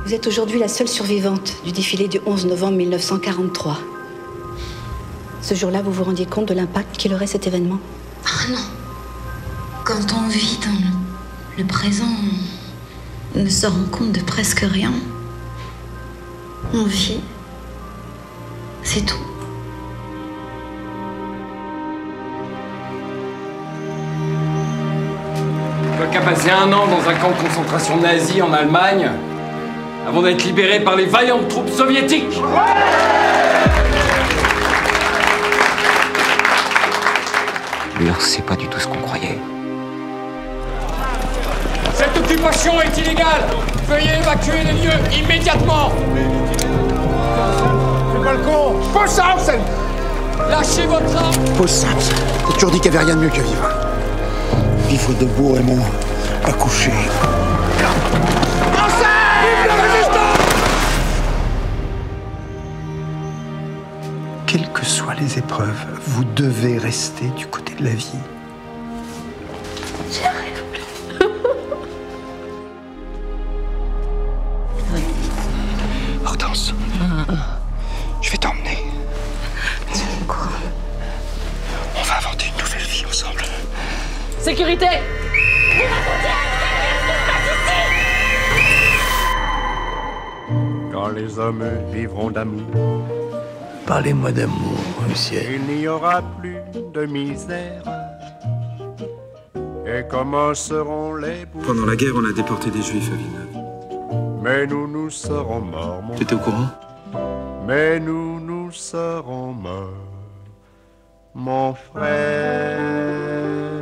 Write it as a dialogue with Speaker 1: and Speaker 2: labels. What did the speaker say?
Speaker 1: Vous êtes aujourd'hui la seule survivante du défilé du 11 novembre 1943. Ce jour-là, vous vous rendiez compte de l'impact qu'il aurait cet événement?
Speaker 2: Ah non. Quand on vit dans le présent, on ne se rend compte de presque rien. On vit. C'est tout.
Speaker 3: Toi qui as passé 1 an dans un camp de concentration nazi en Allemagne, avant d'être libéré par les vaillantes troupes soviétiques.
Speaker 4: L'URSS, c'est pas du tout ce qu'on croyait.
Speaker 3: Cette occupation est illégale. Veuillez évacuer les lieux immédiatement.
Speaker 5: Le balcon. Possams.
Speaker 3: Lâchez votre arme.
Speaker 5: Possams. T'as toujours dit qu'il n'y avait rien de mieux que vivre. Vivre debout, Raymond. Accoucher. Quelles que soient les épreuves, vous devez rester du côté de la vie.
Speaker 2: J'y arrive plus.
Speaker 5: Hortense, je vais t'emmener. On va inventer une nouvelle vie ensemble.
Speaker 6: Sécurité!
Speaker 7: Quand les hommes vivront d'amour,
Speaker 5: Parlez-moi d'amour, monsieur.
Speaker 7: il n'y aura plus de misère. Et commenceront les bouts.
Speaker 8: Pendant la guerre, on a déporté des juifs à Villeneuve.
Speaker 7: Mais nous serons morts, mon...
Speaker 8: T'étais au courant?
Speaker 7: Mais nous serons morts, mon frère.